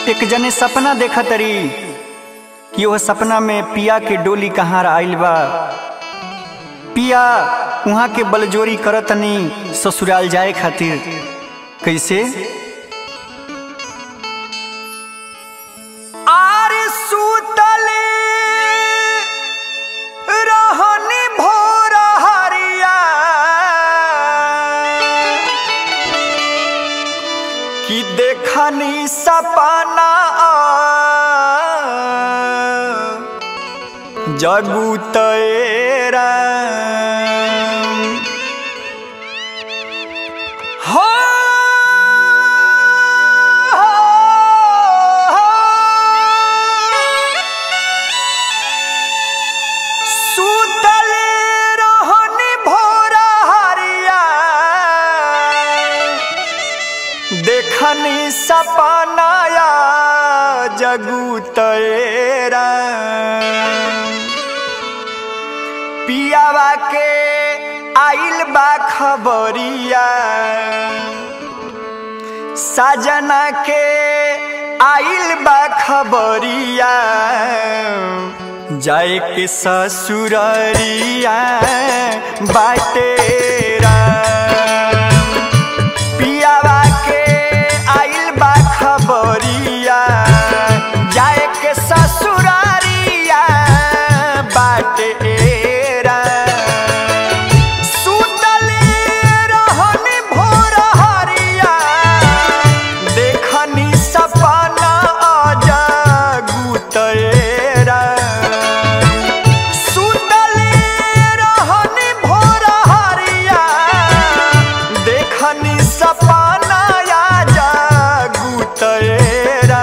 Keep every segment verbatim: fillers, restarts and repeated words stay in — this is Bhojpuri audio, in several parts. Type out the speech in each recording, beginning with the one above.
एक जने सपना देखा तरी कि वह सपना में पिया के डोली कहाँ आइल बा। पिया वहाँ के बलजोरी करतनी ससुराल जाए खातिर। कैसे? आरे सुतले रहनी भोर हरिया कि देखनी सपना जगू तेरा हो देखनी सपनाया जगू तेरा पियावा के आइल बा खबरिया साजना के आइल बा खबरिया जाए के ससुररिया बाटेरा पियावा के आइल बा खबरिया जाए के ससुरारिया बाटेरा सुतले रहनी भोर हरिया देखनी सपना जगू तेरा सुतले रहनी भोर हरिया देखनी सपना जगू तेरा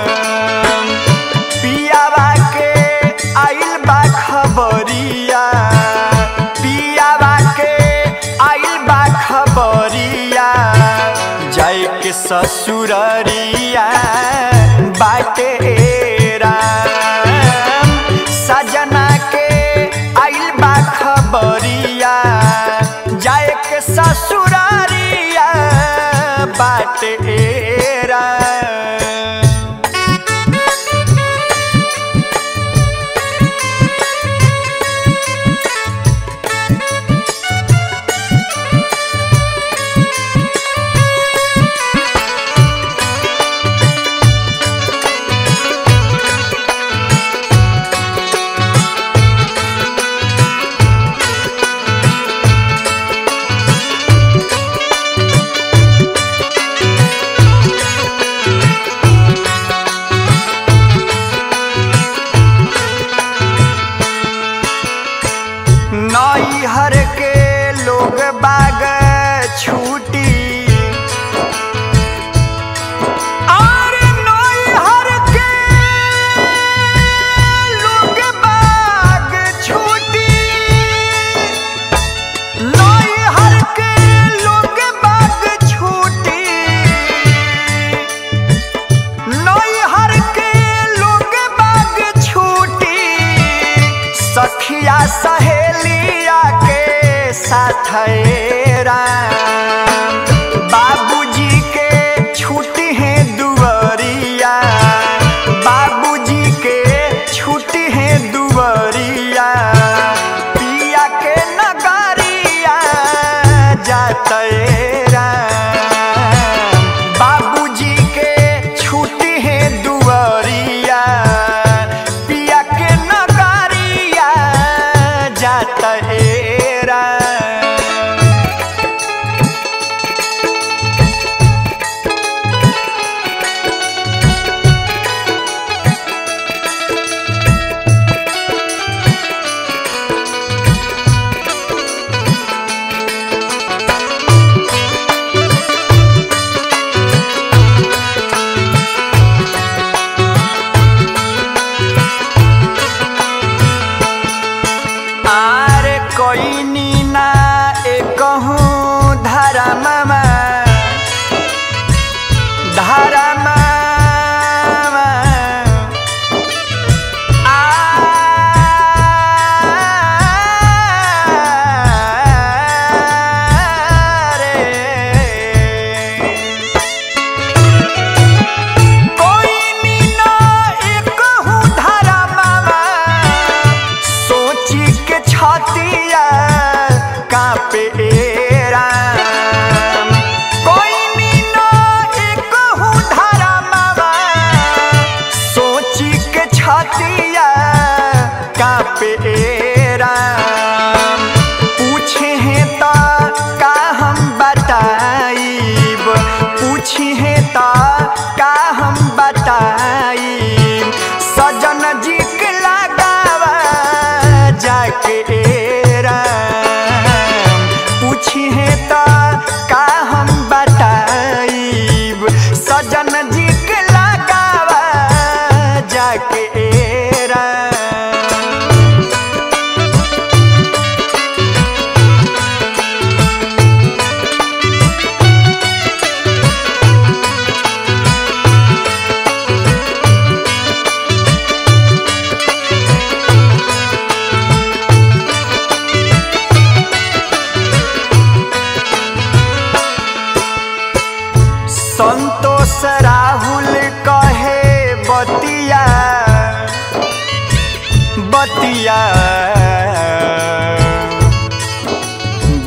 पियावा के आइल बा खबरिया पियावा के आइल बा खबरिया जाए के ससुररिया बाटेरा सजना के आइल बा खबरिया जाए के ससुररिया बाटेरा। नैहर के लोग बाग छूटी और नैहर के लोग बाग छूटी नैहर के लोग बाग छूटी नैहर के लोग बाग छूटी सखिया सहेलिया के साथ बाबूजी के छुट्टी है दुवरिया बाबूजी के छुट्टी है दुवरिया पिया के नगरिया जातेरा बाबूजी के छुट्टी है दुवरिया पिया के नगरिया जातेरा।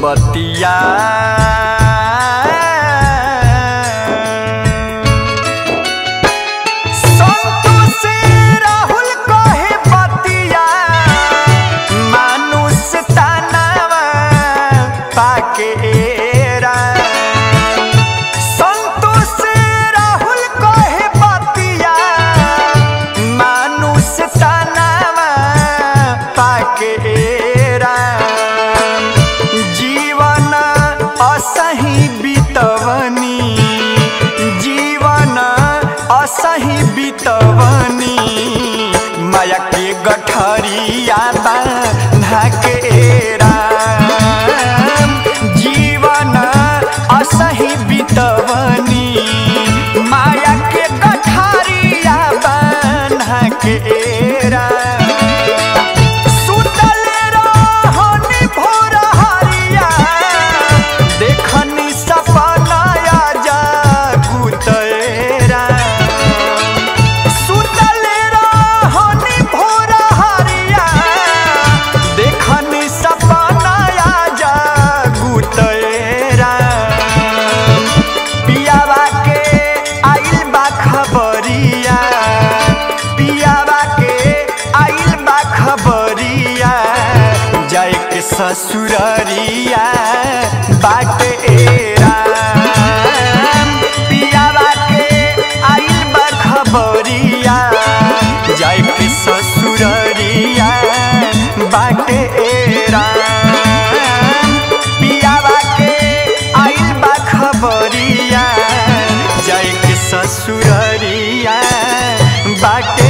बतिया गठरिया बांधा के राम जीवन असही बितवनी माया के गठरिया बांधा के राम सुतल रहनी भोर हरिया देखनी सपना जागुत ससुररिया बाटे राम पियावा के आइल बा खबरिया जाय के ससुररिया बाटे राम पियावा के आइल बा खबरिया जाय के ससुररिया बाटे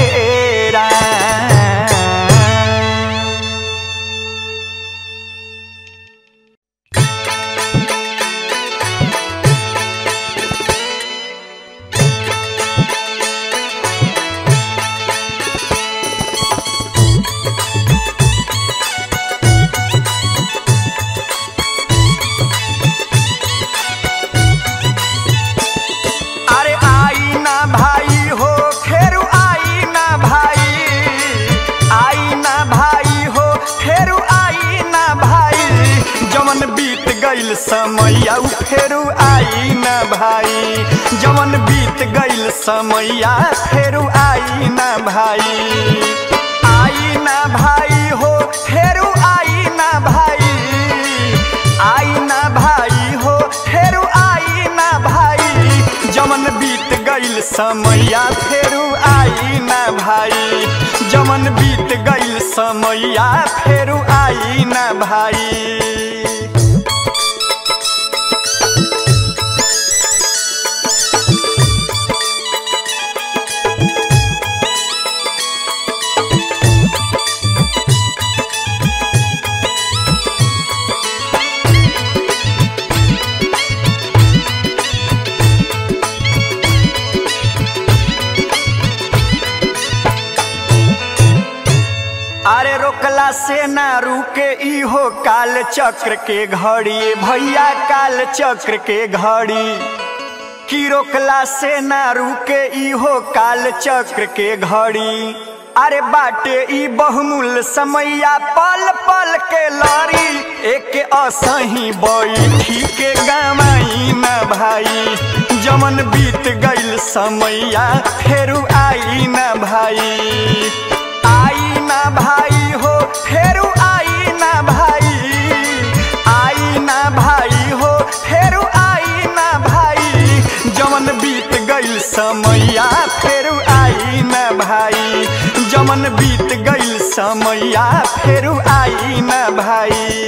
समैया फेरू आई न भाई जवन बीत गईल समैया फेरू आई न भाई आई न भाई हो फेरू आई न भाई आई न भाई हो फेरू आई न भाई जवन बीत गईल समैया फेरू आई न भाई जवन बीत गईल समैया फेरू आई न भाई अरे रोकला से ना रुके इहो काल चक्र के घड़ी भैया काल चक्र के घड़ी की रोकला से ना रुके इहो काल चक्र के घड़ी अरे बाटे ई बहुमूल्य समैया पल पल के लड़ी एक असही बैठी के गवाई न भाई जमन बीत गईल समैया फेरू आई न भाई आई ना भाई हो फेरू आई ना भाई आई ना भाई हो फेरू आई ना भाई जमन बीत गईल समैया फेरू आई ना भाई जमन बीत गईल समैया फेरू आई ना भाई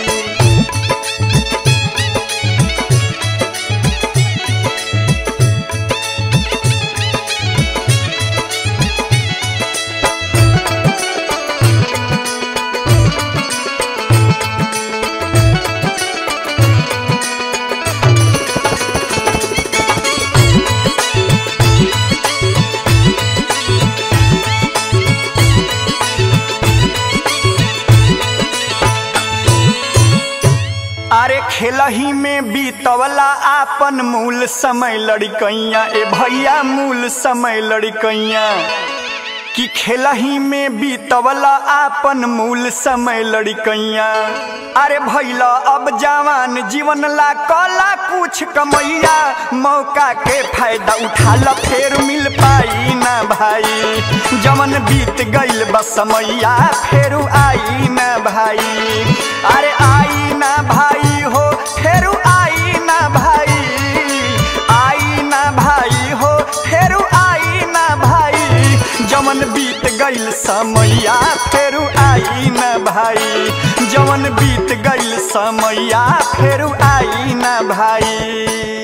अरे खेलही में बीतवला आपन मूल समय लड़कैया ए भैया मूल समय लड़कैया कि खेलही में बीतवला आपन मूल समय लड़कैया। अरे भैला अब जवान जीवन ला कला कुछ कमैया, मौका के फायदा उठाला फेर मिल पाई ना भाई। जवन बीत गइल बस समैया फेरू आई ना भाई। अरे आई ना भाई हो फेरू आई ना भाई, आई ना भाई हो फेरू आई ना भाई। जवन बीत गइल समैया फेरू आई ना भाई, जवन बीत गइल समैया फेरू आई ना भाई।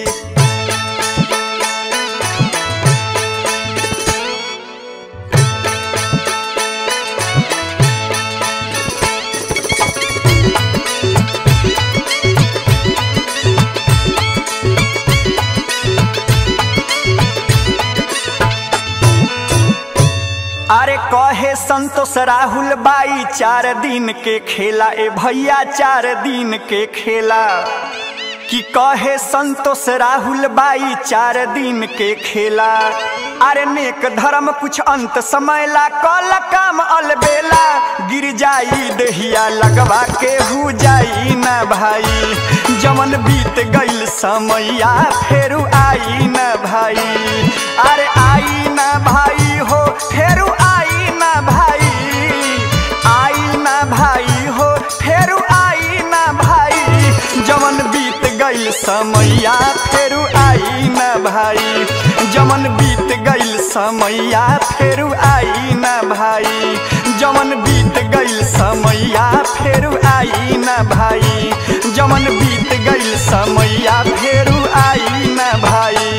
अरे कहे संतोष राहुल बाई चार दिन के खेला, ए भैया चार दिन के खेला। कि कहे संतोष राहुल बाई चार दिन के खेला। अरे नेक धर्म कुछ अंत समय ला कल काम अलबेला, गिर जाई दहिया लगवा के हो जाई ना भाई। जवन बीत गइल समैया फेरू आई ना भाई। अरे आई ना भाई हो फेरू आई ना भाई, आई ना भाई हो फेरू आई ना भाई। जवन बीत गइल समैया फेरू आई ना भाई, जवन बीत गइल समैया फेरू आई ना भाई। जवन बीत गइल समैया फेरू आई ना भाई, जवन बीत गइल समैया फेरू आई ना भाई।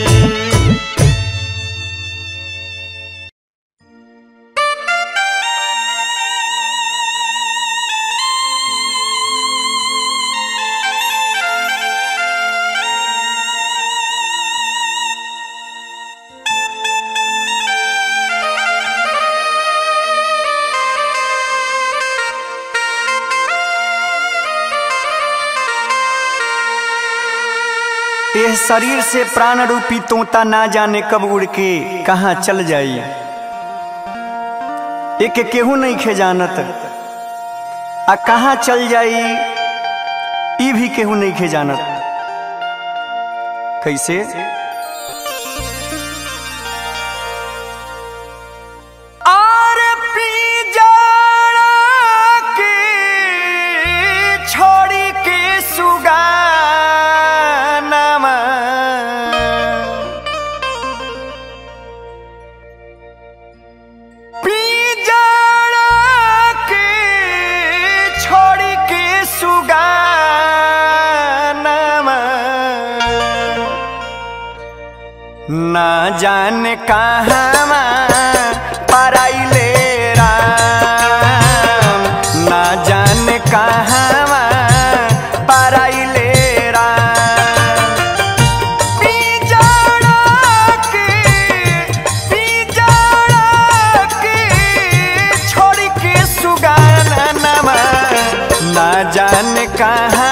यह शरीर से प्राण रूपी तोता ना जाने कब उड़ के कहाँ चल जाई। एक केहू नहीं खे जानत आ कहाँ चल जाई, ई भी केहू नहीं खे जानत। कैसे? ना जाने कहाँ पराइले राम, ना जाने कहाँ पराइले राम। पिजड़ा के पिजड़ा के छोड़ के सुगानवा, ना जाने कहाँ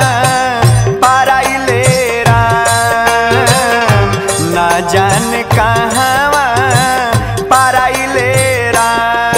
पराइले राम, ना जाने कहाँ पराइले राम।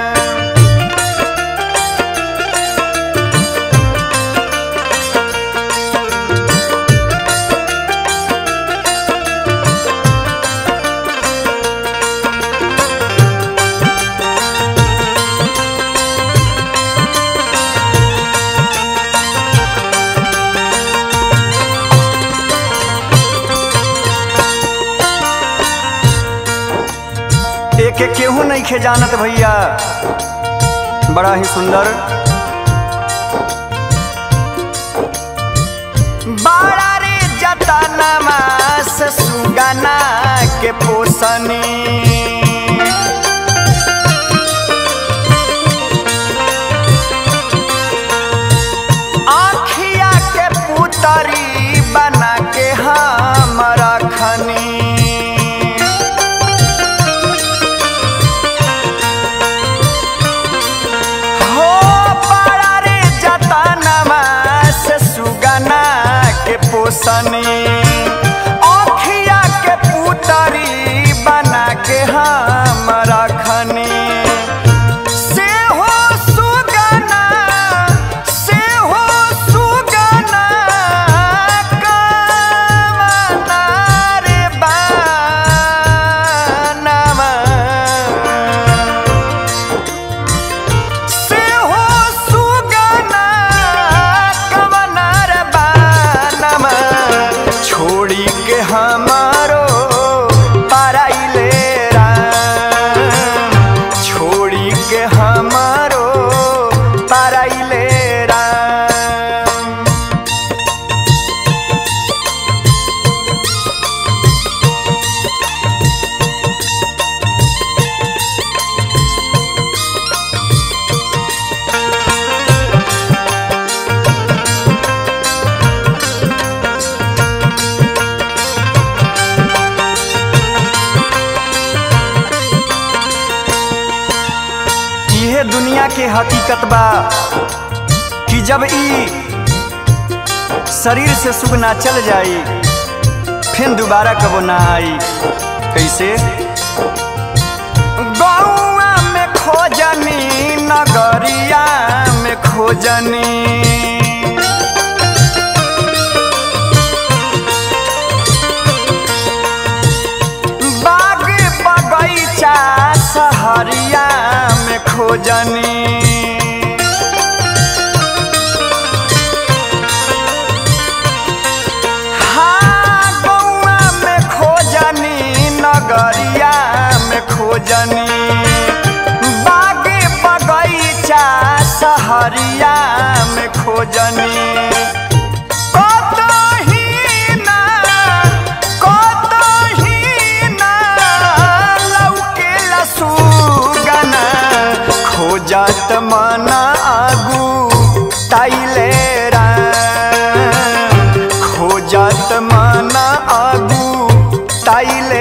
के केहू नहीं खे जानत भैया, बड़ा ही सुंदर। बड़ा रे जतनमा से सुगना के पोसनी, आँखिया के पुतरी बना के हम रखनी। पोसनी आँखिया के पुतरी बना के हम रखनी। हकीकत बा कि जब ई शरीर से सुगना चल जाई फिर दोबारा कबो ना आई। कैसे? गौआ में खोजनी नगरिया में खोजनी, बाग बगीचा सहरिया में खोजनी, नगरिया में खोजनी, बाग बगीचा सहरिया में खोजनी। कतही ना कतही ना लौकेला सुगना, खोजत मन आगू ताइले राम, खोजत मन आगू ताइले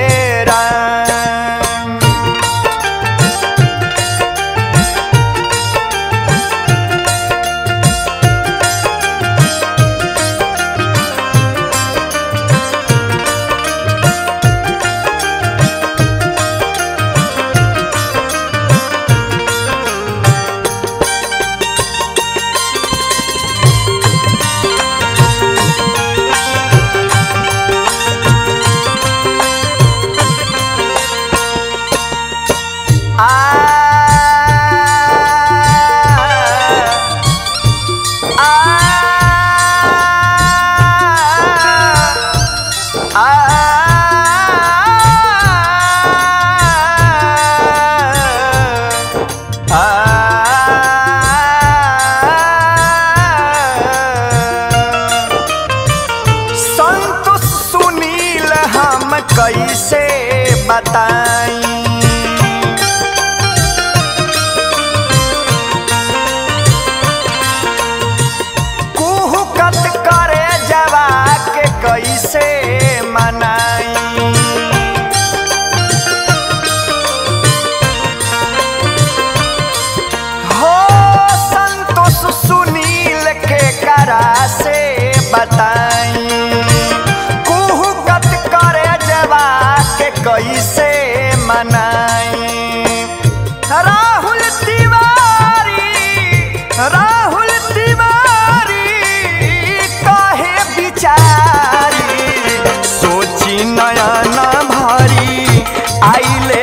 कैसे बताई, कुहुकत करे जवा के कैसे मनाई। हो संतोष सुनील के करा से बताई, कैसे मनाई। राहुल तिवारी राहुल तिवारी कहे बिचारी, सोची नयन भरी आइले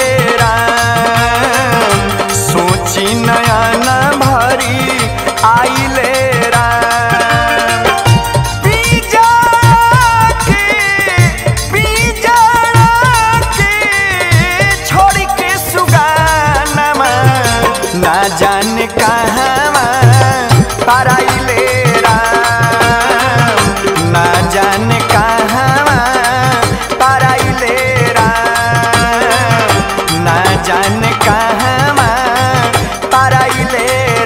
राम, सोची नयन भरी आइले जाने कहाँ पराइले राम, ना जाने कहाँ पराइले राम, ना जाने कहाँ पराइले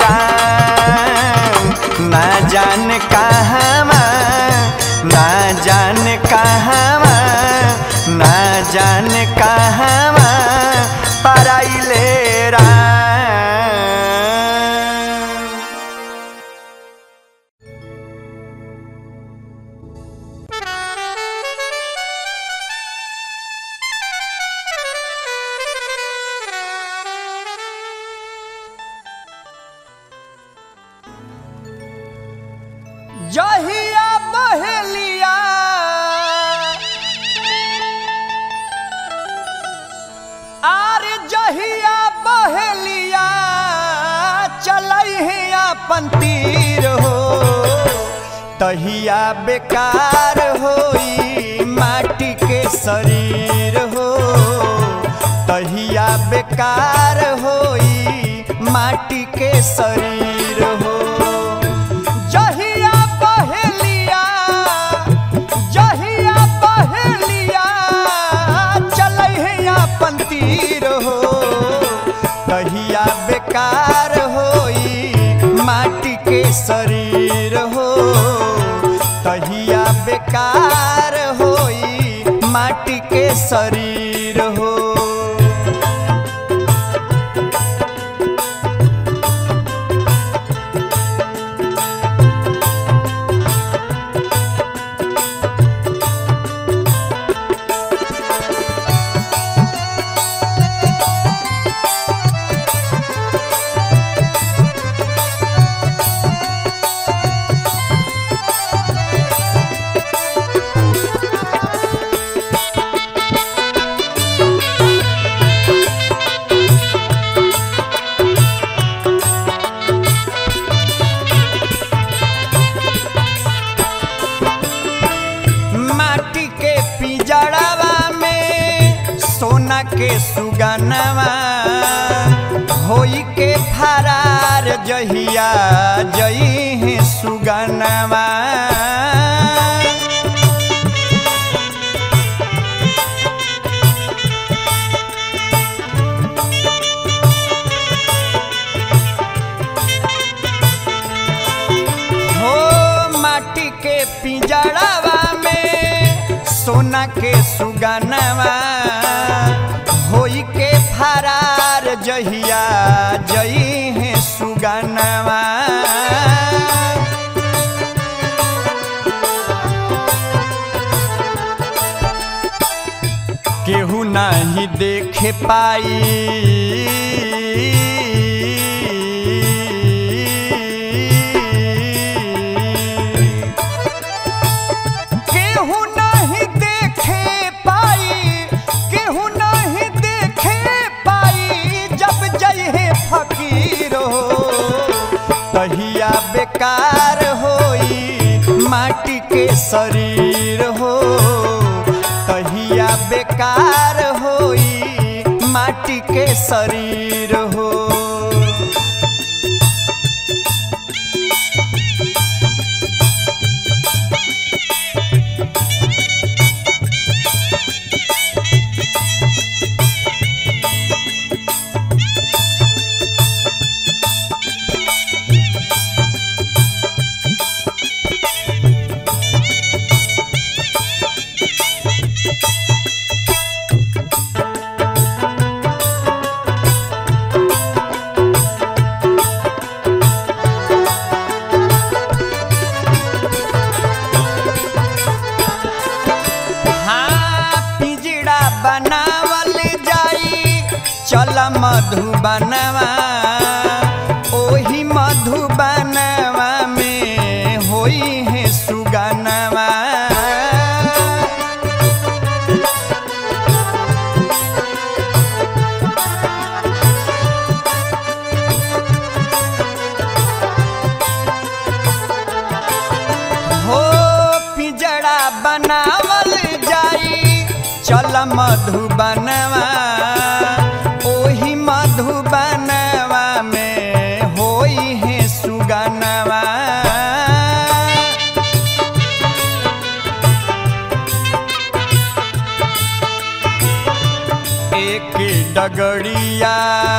राम, ना जाने कहाँ ना जाने कहाँ ना जाने कहाँ पराइले राम। जहिया बहेलिया आरे जहिया बहेलिया चलई अपन तीर हो, तहिया बेकार होई माटी के शरीर हो, तहिया बेकार होई माटी के शरीर हो। तहिया बेकार होई माटी के शरीर हो, तहिया बेकार होई माटी के शरीर हो। के सुगनवा होई के फरार जहिया जई है सुगनवा। के पिंजड़वा में सोना के सुगनवा होई के फरार जहिया जई है सुगनवा। केहू नहीं देखे पाई तहिया बेकार होई माटी के शरीर हो। तहिया बेकार होई माटी के शरीर हो। बनावल जाई चल मधुबनवा ओही मधुबनवा में होई है सुगनवा। हो पिंजड़ा बनावल जाई चल मधुबनवा ओही मधुबनवा में होई है सुगनवा। एक डगड़िया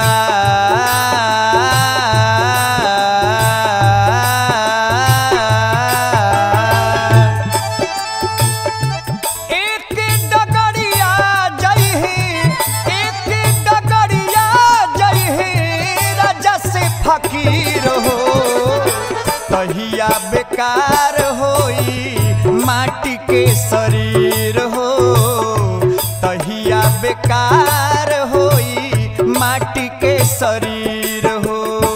फकीर हो। तहिया बेकार होई माटी के शरीर हो। तहिया बेकार होई माटी के शरीर हो।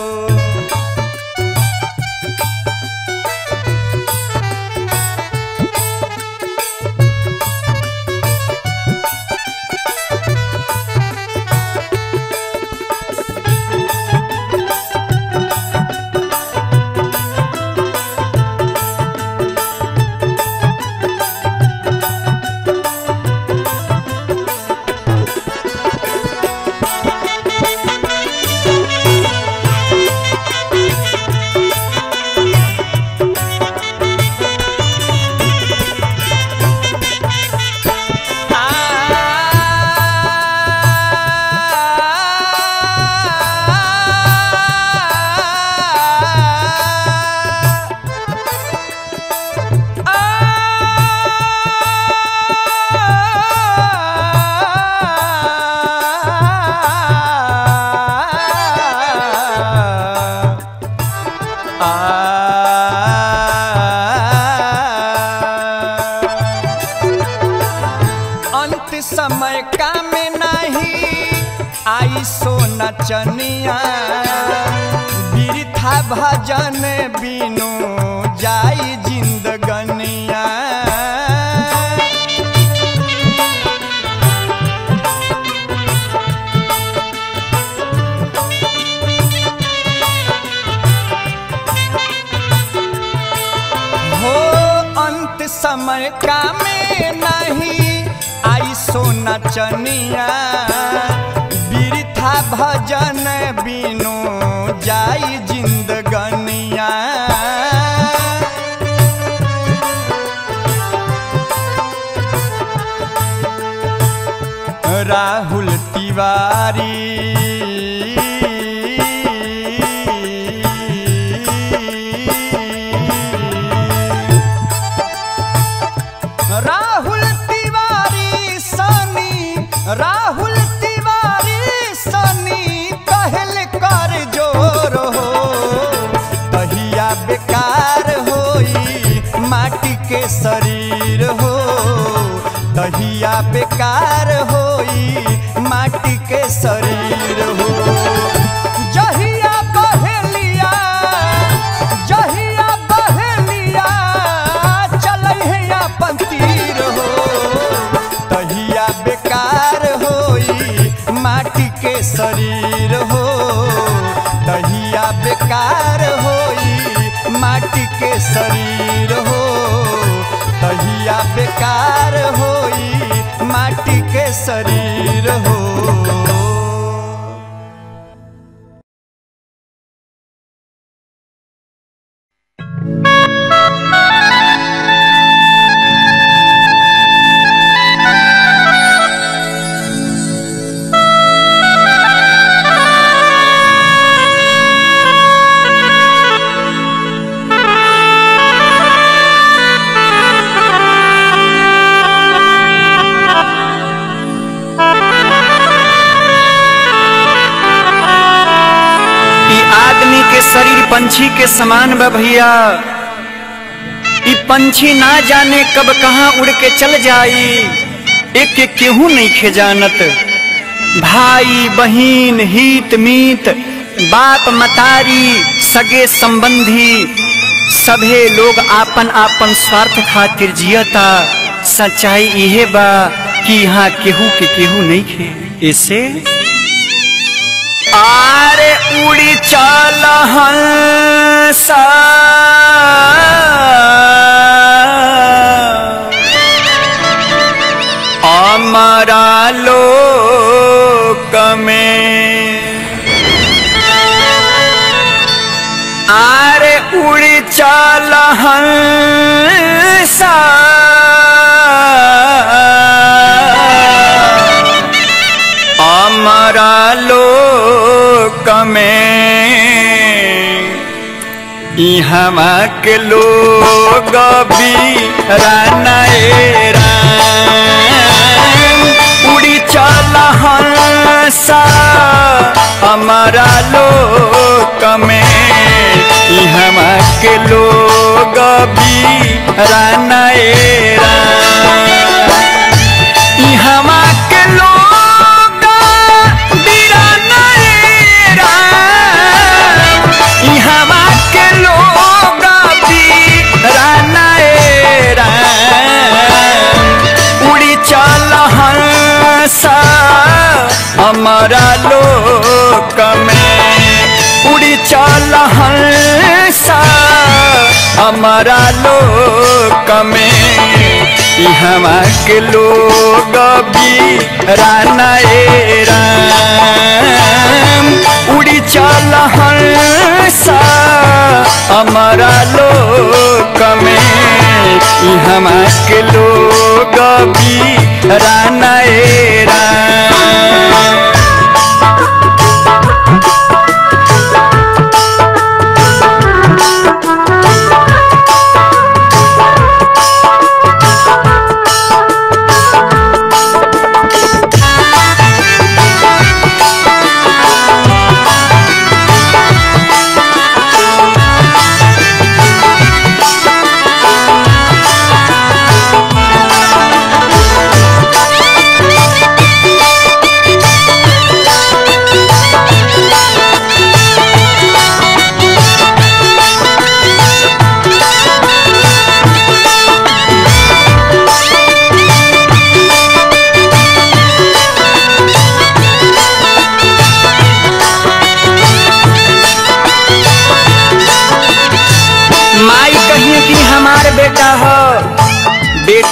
समय का में नहीं आई सोना चनिया बिरथा भजन बिनु जाई जिंदगनिया। हो अंत अमित समय का में नहीं आई सोना चनिया बिरथा भजन बिनु जाई जिंदगनिया राहुल तिवारी राहुल तिवारी सनी राहुल तिवारी सनी कहल कर जोर हो तहिया बेकार होई माटी के शरीर हो तहिया बेकार होई माटी के शरीर हो जहिया बहेलिया जहिया बहेलिया चलै है अपन तीर हो तहिया बेकार होई माटी के शरीर हो तहिया बेकार होई माटी के शरीर हो तहिया बेकार होई माटी के शरीर हो। शरीर पंछी के समान बा भैया ई पंछी ना जाने कब कहाँ उड़ के चल जाई एक एक केहू नहीं खे जानत भाई बहिन हित मीत बाप मतारी सगे संबंधी सभे लोग आपन आपन स्वार्थ खातिर जियता सच्चाई इहे बा कि यहाँ केहू के केहू नहीं खे ऐसे आरे उड़ी चल हंसा अमरा लोक में आरे उड़ी चल हंसा अमरा लोक में इहवा के लोग भी रानाए राम उड़ी चल हंसा हमारा लोक में इहवा के लोग भी रानाए राम इहवा के लोग हमारा लोक में उड़ी चल हंसा हमारा लोक में इहवा के लोग भी रानाए राम उड़ी चल हंसा हमारा लोक में इहवा के लोग भी रानाए राम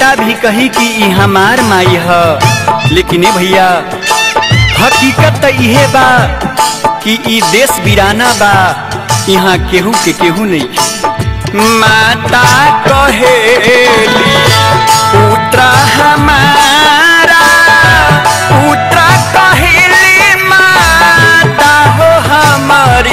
बेटा भी कही कि ई हमार माई है, लेकिन ए भैया हकीकत तो इहे बा कि ई देश वीराना बा, यहाँ केहू के केहू नहीं। माता कहेली पुत्र हमारा, पुत्र कहेली माता हो हमारी।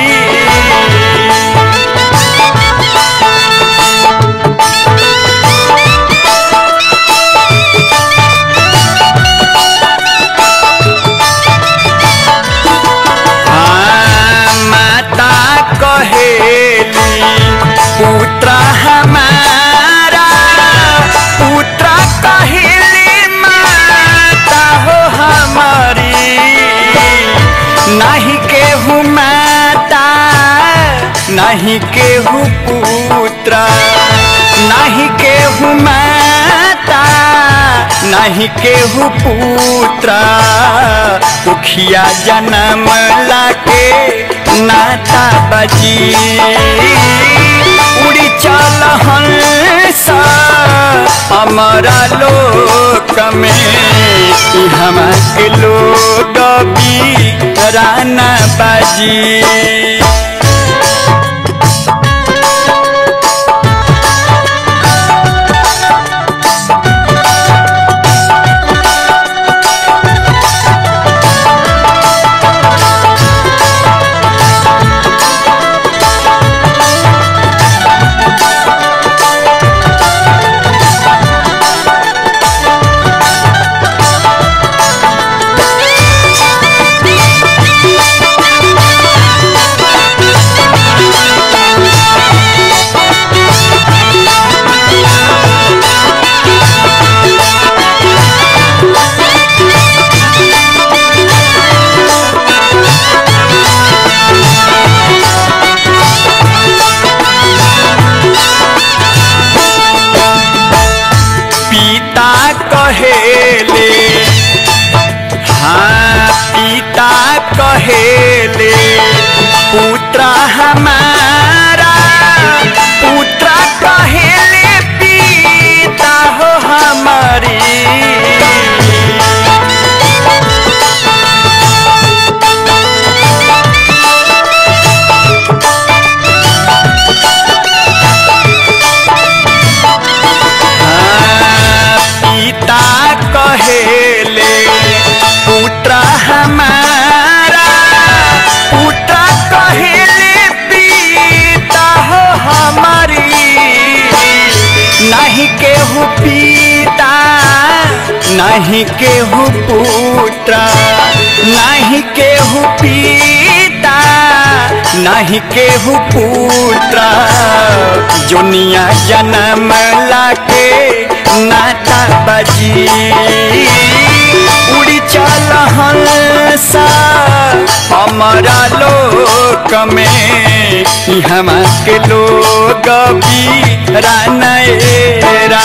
पुत्र हमारा, पुत्र कहेली माता हो हमारी। नहीं केहू माता, नहीं केहू पुत्र, नहीं केहू माता, नहीं केहू पुत्र। कुखिया जन्म लाके नाता बजी, उड़ी चल हंस हमारा लोक में। हम के लोग भी राना बाजी। कहेले हाँ पिता कहेले पुत्र हमारा, पुत्र कहेले पिता हो हमारी। कहेले पुत्र हमारा, पुत्र कहेले पिता हो हमारी। नहीं केहू पिता, नहीं केहू पुत्र, नहीं केहू पिता, नहीं केहू पुत्र। जोनिया जन्म लाके नाता बजी, उड़ी चल हंस हमारा लोक में। हम के लोग भी रानेरा।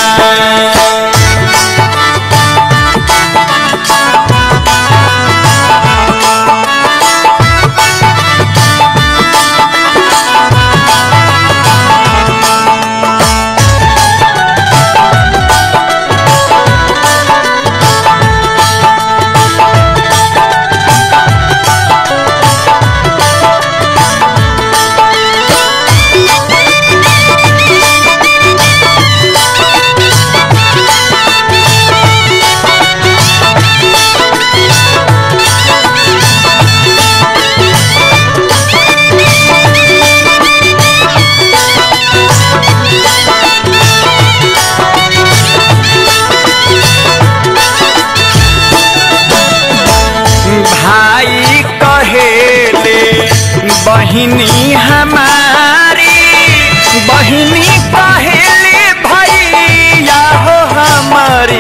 बहिनी हमारी, बहिनी कहेले भैया हो हमारी।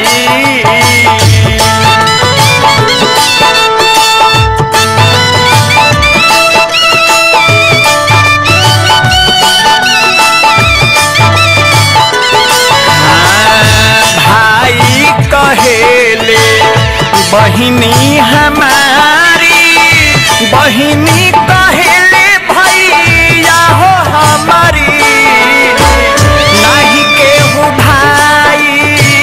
भाई कहेले बहिनी हमारी, बहिनी कहेले भैया हो हमारी। नहीं केहू भाई,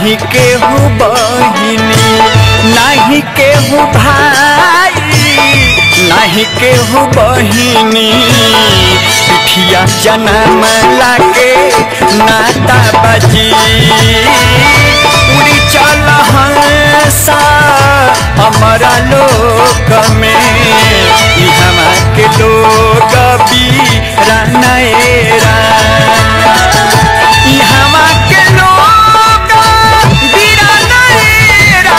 नहीं केहू बहिनी नहीं केहू भाई नहीं केहू बहिनी पिठिया जन्म लागे नाता बजी उड़ी चल हंसा हमारा लोक में यहाँ के लोग भी रानाएरा यहाँ के लोग भी रानाएरा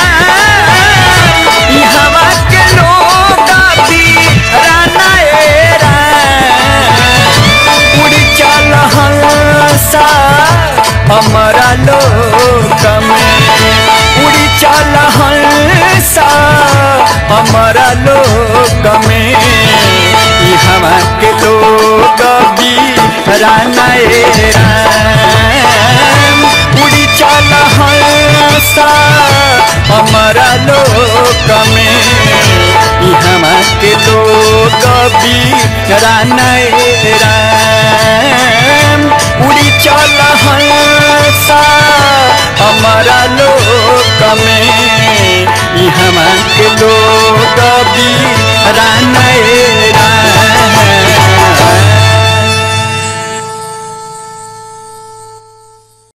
यहाँ के लोग भी रानाएरा उड़ी चल हंसा हमारा लोक में उड़ी चल हंसा हमारा लोक में यहाँ के लोग भी रानाएरा उड़ी चल हंसा हमारा लोक में यहाँ के लोग भी रानाएरा उड़ी चल हंसा हमारा लोक में यहाँ के लोग भी रानाएरा।